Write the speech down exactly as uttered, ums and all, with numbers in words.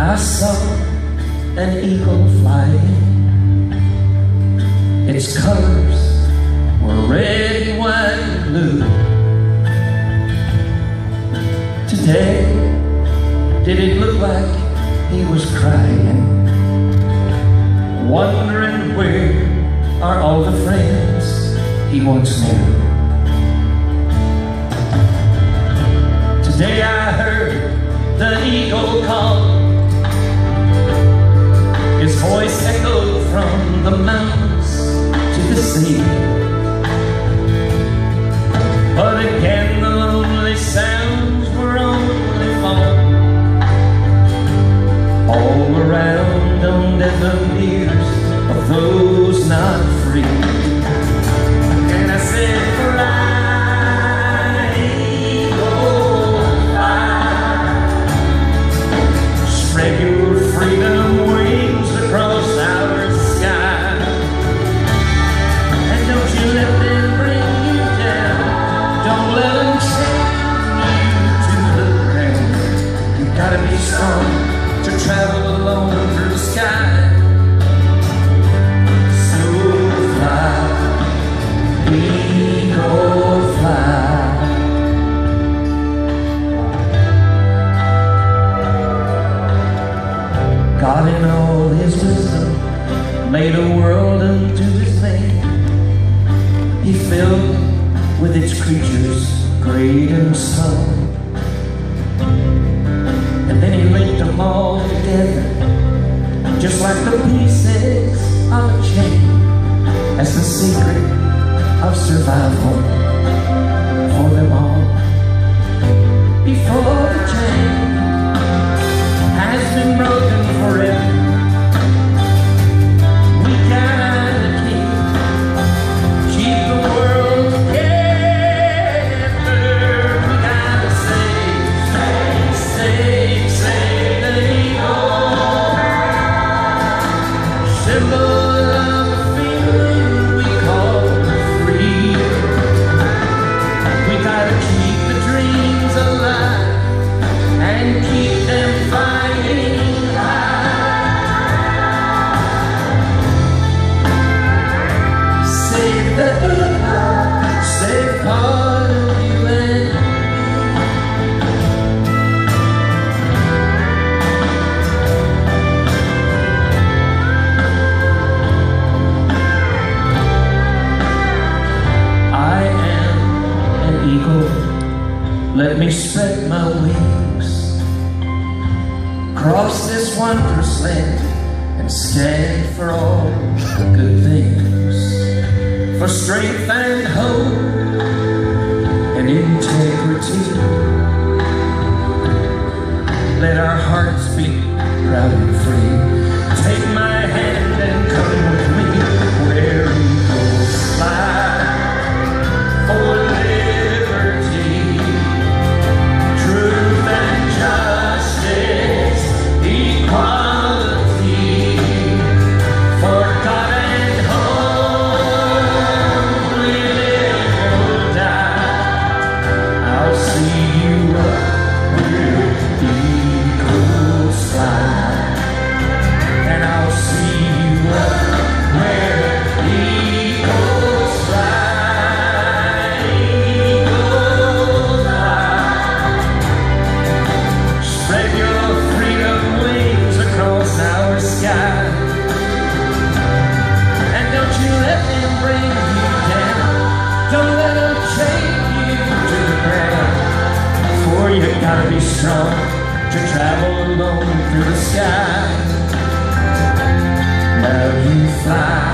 I saw an eagle flying. Its colors were red and white and blue. Today, did it look like he was crying, wondering where are all the friends he once knew? Today I heard the eagle call. His voice echoed from the mountains to the sea. But again the lonely sounds were only falling all around on deaf ears of those not free. And I said, fly, eagle, fly, spread your freedom wings across our sky, and don't you let them bring you down, don't let them chain you to the ground. You gotta be strong to travel alone through the sky. So fly, eagle, fly. God in all his wisdom made a world unto his name. He filled with its creatures great and small, and then he linked them all together just like the pieces of a chain, as the secret of survival for them all. Before the chain has been broken forever, we gotta keep, keep the world together. We gotta save, save, save, save the eagle, symbol of the feeling we call freedom. We gotta keep the dreams alive and keep them flying high. Save the eagle, save part of you and me. I am an eagle, let me spread my wings, cross this wondrous land and stand for all the good things, for strength and hope and integrity. Let our hearts beat proud and free. Take my hand and come with me where eagles fly, for liberty, truth and justice, equality, for God and home we live or die. I'll see you up where eagles fly, and I'll see you up where eagles fly, eagles fly. Spread your freedom wings across our sky, and don't you let them bring you down, don't let them chain you to the ground, for you gotta be strong to travel alone through the sky. Now you fly.